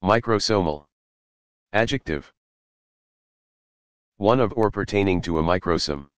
Microsomal. Adjective. One of or pertaining to a microsome.